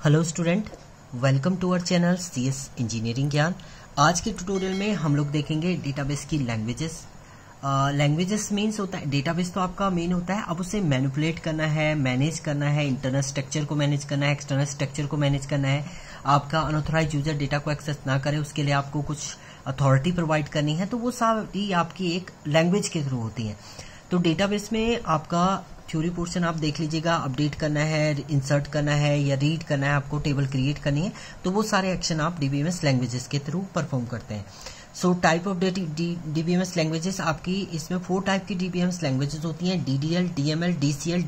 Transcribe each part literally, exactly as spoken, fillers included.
Hello student, welcome to our channel C S engineering ज्ञान। आज के ट्यूटोरियल में हम लोग देखेंगे डेटाबेस की लैंग्वेजेस। लैंग्वेजेस मीन्स होता है डेटाबेस तो आपका मेन होता है, अब उसे मैनिपुलेट करना है, मैनेज करना है, इंटरनल स्ट्रक्चर को मैनेज करना है, एक्सटर्नल स्ट्रक्चर को मैनेज करना है। आपका अनऑथराइज यूजर डेटा को एक्सेस ना करे उसके लिए आपको कुछ अथॉरिटी प्रोवाइड करनी है, तो वो सारी आपकी एक लैंग्वेज के थ्रू होती है। तो डेटाबेस में आपका थ्योरी पोर्शन आप देख लीजिएगा, अपडेट करना है, इंसर्ट करना है या रीड करना है, आपको टेबल क्रिएट करनी है, तो वो सारे एक्शन आप डीबीएमएस लैंग्वेजेस के थ्रू परफॉर्म करते हैं। So type of DBMS languages आपकी इसमें फोर टाइप की डीबीएमएस लैंग्वेजेस होती हैं, डीडीएल, डीएमएल, डीसीएल,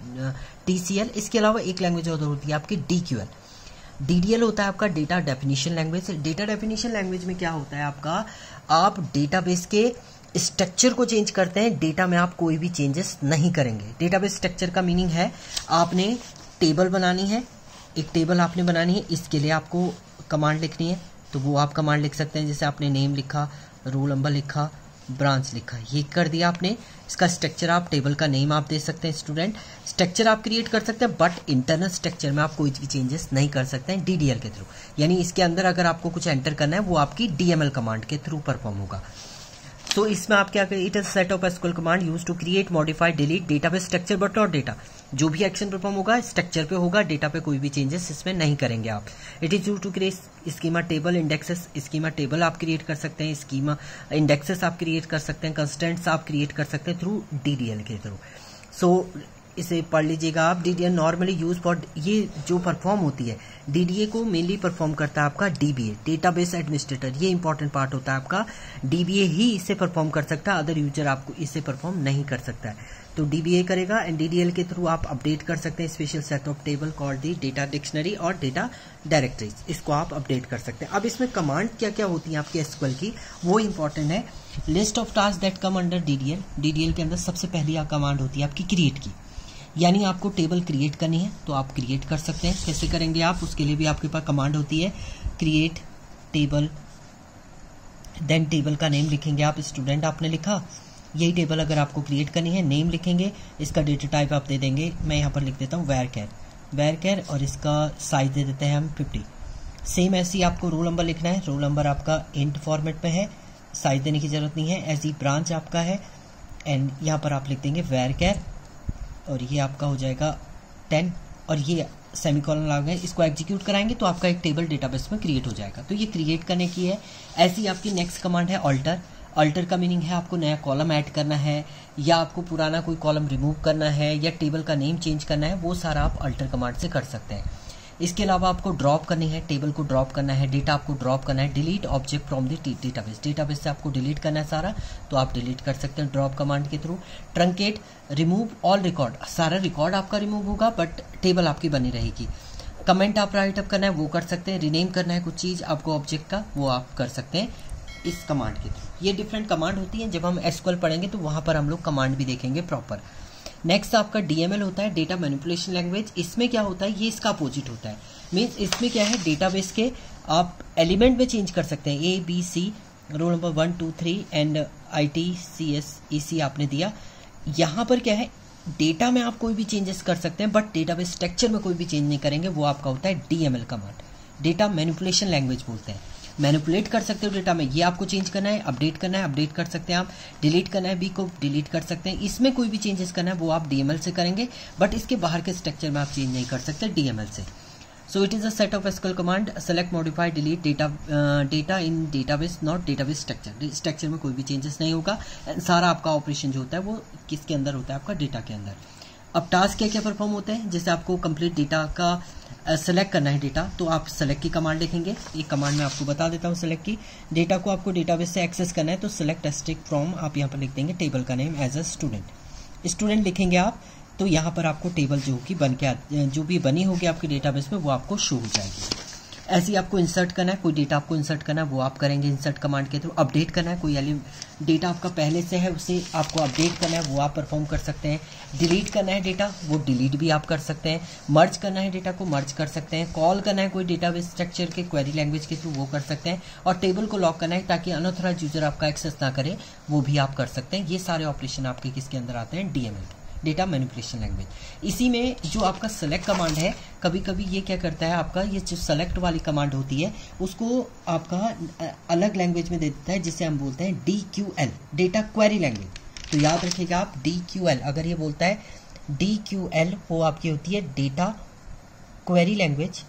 टीसीएल। इसके अलावा एक लैंग्वेज और होती है आपकी डीक्यूएल। डीडीएल होता है आपका data definition language. Data definition language में क्या होता है आपका, आप डेटाबेस के स्ट्रक्चर को चेंज करते हैं, डेटा में आप कोई भी चेंजेस नहीं करेंगे। डेटाबेस स्ट्रक्चर का मीनिंग है आपने टेबल बनानी है, एक टेबल आपने बनानी है, इसके लिए आपको कमांड लिखनी है, तो वो आप कमांड लिख सकते हैं। जैसे आपने नेम लिखा, रोल नंबर लिखा, ब्रांच लिखा, ये कर दिया आपने। इसका स्ट्रक्चर आप टेबल का नेम आप दे सकते हैं स्टूडेंट। स्ट्रक्चर आप क्रिएट कर सकते हैं, बट इंटरनल स्ट्रक्चर में आप कोई भी चेंजेस नहीं कर सकते हैं डीडीएल के थ्रू। यानी इसके अंदर अगर आपको कुछ एंटर करना है वो आपकी डीएमएल कमांड के थ्रू परफॉर्म होगा। तो इसमें आप क्या करें, it is set of SQL command use to create, modify, delete database structure but not data. जो भी एक्शन परफॉर्म होगा स्ट्रक्चर पे होगा, डेटा पे कोई भी चेंजेस इसमें नहीं करेंगे आप। It is use to create schema table, indexes. Schema table आप क्रिएट कर सकते हैं, स्कीमा इंडेक्सेस आप क्रिएट कर सकते हैं, कंस्टेंट्स आप क्रिएट कर सकते हैं थ्रू डीडीएल के थ्रू। सो इसे पढ़ लीजिएगा आप। डीडीएल नॉर्मली यूज फॉर, ये जो परफॉर्म होती है डीडीए को मेनली परफॉर्म करता है आपका डीबीए, डेटाबेस एडमिनिस्ट्रेटर। ये इंपॉर्टेंट पार्ट होता है आपका, डीबीए ही इसे परफॉर्म कर सकता है, अदर यूजर आपको इसे परफॉर्म नहीं कर सकता है। तो डीबीए करेगा एंड डीडीएल के थ्रू आप अपडेट कर सकते हैं special set of table called the data dictionary और डेटा डायरेक्टरीज, इसको आप अपडेट कर सकते हैं। अब इसमें कमांड क्या क्या होती है आपकी एसक्यूएल की, वो इंपॉर्टेंट है। List of task that come under DDL. DDL के अंदर सबसे पहली कमांड होती है आपकी क्रिएट की, यानी आपको टेबल क्रिएट करनी है तो आप क्रिएट कर सकते हैं। कैसे करेंगे आप, उसके लिए भी आपके पास कमांड होती है क्रिएट टेबल, देन टेबल का नेम लिखेंगे आप। स्टूडेंट आपने लिखा, यही टेबल अगर आपको क्रिएट करनी है, नेम लिखेंगे, इसका डेटा टाइप आप दे देंगे। मैं यहाँ पर लिख देता हूँ वेर कैर, वेर कैर, और इसका साइज दे देते हैं हम फिफ्टी। सेम ऐसे ही आपको रोल नंबर लिखना है, रोल नंबर आपका इंट फॉर्मेट पे है, साइज देने की जरूरत नहीं है। ऐसी ब्रांच आपका है एंड यहाँ पर आप लिख देंगे वेर कैर, और ये आपका हो जाएगा टेन, और ये सेमीकोलन लगा गए। इसको एग्जीक्यूट कराएंगे तो आपका एक टेबल डेटाबेस में क्रिएट हो जाएगा। तो ये क्रिएट करने की है। ऐसी आपकी नेक्स्ट कमांड है अल्टर। अल्टर का मीनिंग है आपको नया कॉलम ऐड करना है, या आपको पुराना कोई कॉलम रिमूव करना है, या टेबल का नेम चेंज करना है, वो सारा आप अल्टर कमांड से कर सकते हैं। इसके अलावा आपको ड्रॉप करनी है, टेबल को ड्रॉप करना है, डेटा आपको ड्रॉप करना है। Delete object from the database, database से आपको डिलीट करना है सारा, तो आप डिलीट कर सकते हैं ड्रॉप कमांड के through. Truncate, remove all record, सारा रिकॉर्ड आपका रिमूव होगा बट टेबल आपकी बनी रहेगी। कमेंट आप राइट अप करना है वो कर सकते हैं, रीनेम करना है कुछ चीज़ आपको ऑब्जेक्ट का, वो आप कर सकते हैं इस कमांड के थ्रू। ये डिफरेंट कमांड होती है, जब हम एसक्यूएल पढ़ेंगे तो वहाँ पर हम लोग कमांड भी देखेंगे प्रॉपर। नेक्स्ट आपका डीएमएल होता है, डेटा मैनिपुलेशन लैंग्वेज। इसमें क्या होता है, ये इसका अपोजिट होता है। मीन्स इसमें क्या है, डेटाबेस के आप एलिमेंट में चेंज कर सकते हैं, A B C, roll number one two three and I T C S E C आपने दिया। यहाँ पर क्या है, डेटा में आप कोई भी चेंजेस कर सकते हैं बट डेटाबेस स्ट्रक्चर में कोई भी चेंज नहीं करेंगे, वो आपका होता है DML command, data manipulation language बोलते हैं। मैनिपुलेट कर सकते हो डेटा में, ये आपको चेंज करना है, अपडेट करना है, अपडेट कर सकते हैं आप, डिलीट करना है बी को डिलीट कर सकते हैं। इसमें कोई भी चेंजेस करना है वो आप डीएमएल से करेंगे, बट इसके बाहर के स्ट्रक्चर में आप चेंज नहीं कर सकते डीएमएल से। So it is a set of SQL command, select, modify, delete data data in database, not database structure. Structure में कोई भी चेंजेस नहीं होगा, सारा आपका ऑपरेशन जो होता है वो किसके अंदर होता है, आपका डेटा के अंदर। अब टास्क क्या क्या परफॉर्म होते हैं, जैसे आपको कंप्लीट डेटा का सेलेक्ट करना है डेटा, तो आप सेलेक्ट की कमांड लिखेंगे। एक कमांड में आपको बता देता हूँ सेलेक्ट की। डेटा को आपको डेटाबेस से एक्सेस करना है तो सेलेक्ट एस्ट्रिक फ्रॉम, आप यहाँ पर लिख देंगे टेबल का name as a student. Student लिखेंगे आप, तो यहाँ पर आपको टेबल जो की बन के जो भी बनी होगी आपके डेटाबेस में वो आपको शो हो जाएगी। ऐसे ही आपको इंसर्ट करना है, कोई डेटा आपको इंसर्ट करना है वो आप करेंगे इंसर्ट कमांड के थ्रू। अपडेट करना है, कोई डेटा आपका पहले से है उसे आपको अपडेट करना है, वो आप परफॉर्म कर सकते हैं। डिलीट करना है डेटा, वो डिलीट भी आप कर सकते हैं। मर्ज करना है डेटा को, मर्ज कर सकते हैं। कॉल करना है कोई डेटाबेस स्ट्रक्चर के क्वेरी लैंग्वेज के थ्रू, वो कर सकते हैं। और टेबल को लॉक करना है ताकि अनऑथराइज्ड यूजर आपका एक्सेस ना करे, वो भी आप कर सकते हैं। ये सारे ऑपरेशन आपके किसके अंदर आते हैं, डीएमएल। Data manipulation language. इसी में जो आपका सेलेक्ट कमांड है, कभी कभी ये क्या करता है, आपका ये जो सेलेक्ट वाली कमांड होती है उसको आपका अलग लैंग्वेज में दे देता है, जिसे हम बोलते हैं D Q L, data query language. तो याद रखिएगा आप, डी क्यू एल अगर ये बोलता है डी क्यू एल, वो आपकी होती है data query language,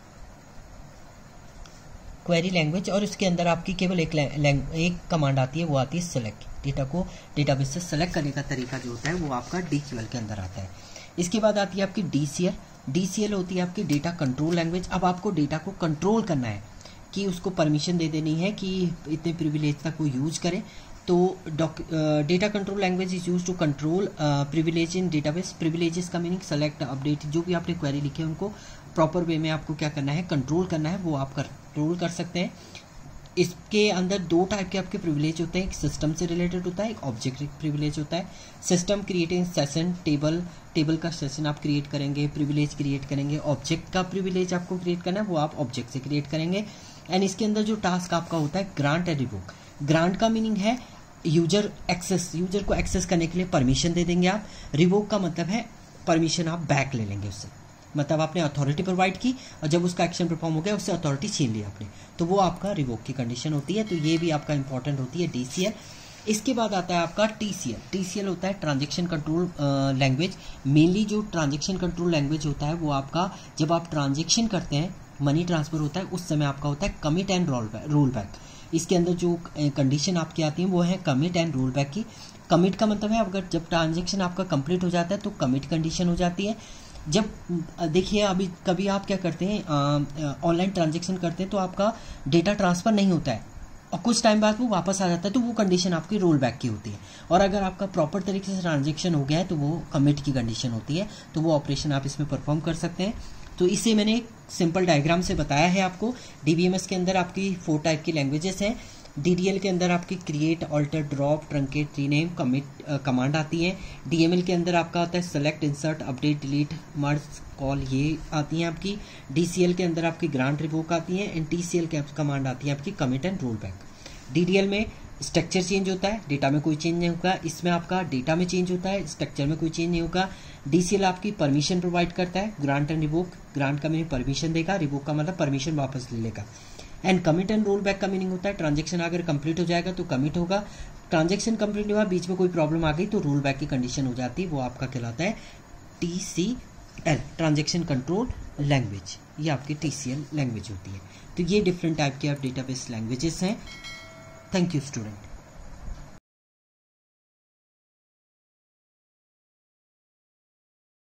query language. और उसके अंदर आपकी केवल एक एक कमांड आती है, वो आती है सेलेक्ट। डेटा को डेटाबेस से सेलेक्ट करने का तरीका जो होता है वो आपका डी क्यू एल के अंदर आता है। इसके बाद आती है आपकी D C L. D C L होती है आपकी डेटा कंट्रोल लैंग्वेज। अब आपको डेटा को कंट्रोल करना है कि उसको परमिशन दे देनी है कि इतने प्रिविलेज तक वो यूज करे। तो data control language is use to control privilege in database. Privileges का मीनिंग सेलेक्ट, अपडेट, जो भी आपने क्वेरी लिखे हैं उनको प्रॉपर वे में आपको क्या करना है, कंट्रोल करना है, वो आप कंट्रोल कर सकते हैं। इसके अंदर दो टाइप के आपके प्रिविलेज होते हैं, एक सिस्टम से रिलेटेड होता है, एक ऑब्जेक्ट प्रिविलेज होता है। System creating session, table table का सेशन आप क्रिएट करेंगे, प्रिविलेज क्रिएट करेंगे। ऑब्जेक्ट का प्रिविलेज आपको क्रिएट करना है, वो आप ऑब्जेक्ट से क्रिएट करेंगे। एंड इसके अंदर जो टास्क आपका होता है ग्रांट एंड रिवोक। ग्रांट का मीनिंग है यूजर एक्सेस, यूजर को एक्सेस करने के लिए परमिशन दे देंगे आप। रिवोक का मतलब है परमिशन आप बैक ले लेंगे उससे, मतलब आपने अथॉरिटी प्रोवाइड की और जब उसका एक्शन परफॉर्म हो गया उससे अथॉरिटी छीन ली आपने, तो वो आपका रिवोक की कंडीशन होती है। तो ये भी आपका इंपॉर्टेंट होती है डी सी एल। इसके बाद आता है आपका T C L. T C L होता है ट्रांजेक्शन कंट्रोल लैंग्वेज। मेनली जो ट्रांजेक्शन कंट्रोल लैंग्वेज होता है वो आपका जब आप ट्रांजेक्शन करते हैं, मनी ट्रांसफर होता है, उस समय आपका होता है कमिट एंड रोल बैक। इसके अंदर जो कंडीशन आपकी आती है वो है कमिट एंड रोल बैक की। कमिट का मतलब है अगर जब ट्रांजेक्शन आपका कंप्लीट हो जाता है तो कमिट कंडीशन हो जाती है। जब देखिए अभी कभी आप क्या करते हैं, ऑनलाइन ट्रांजेक्शन करते हैं तो आपका डेटा ट्रांसफर नहीं होता है और कुछ टाइम बाद वो वापस आ जाता है, तो वो कंडीशन आपकी रोल बैक की होती है। और अगर आपका प्रॉपर तरीके से ट्रांजेक्शन हो गया है तो वो कमिट की कंडीशन होती है, तो वो ऑपरेशन आप इसमें परफॉर्म कर सकते हैं। तो इसे मैंने एक सिंपल डायग्राम से बताया है आपको। डी बी एम एस के अंदर आपकी फोर टाइप की लैंग्वेजेस हैं। डी डी एल के अंदर आपकी create, alter, drop, truncate, rename, commit command आती है। डी एम एल के अंदर आपका आता है select, insert, update, delete, merge, call, ये आती हैं आपकी। डी सी एल के अंदर आपकी ग्रांट, रिवोक आती है। एंड टी सी एल के कमांड आती है आपकी commit and roll back. D D L में स्ट्रक्चर चेंज होता है, डेटा में कोई चेंज नहीं होगा। इसमें आपका डेटा में चेंज होता है, स्ट्रक्चर में कोई चेंज नहीं होगा। डी सी एल आपकी परमिशन प्रोवाइड करता है, ग्रांट एंड रिवोक। ग्रांट का मीनिंग परमिशन देगा, रिवोक का मतलब परमिशन वापस ले लेगा। And commit and roll back का मीनिंग होता है ट्रांजेक्शन अगर कंप्लीट हो जाएगा तो कमिट होगा, ट्रांजेक्शन कंप्लीट नहीं हुआ, बीच में कोई प्रॉब्लम आ गई तो रोल बैक की कंडीशन हो जाती है, वो आपका कहलाता है T C L, transaction control language. ये आपकी टी सी एल लैंग्वेज होती है। तो ये डिफरेंट टाइप के आप डेटाबेस लैंग्वेजेस हैं। Thank you student.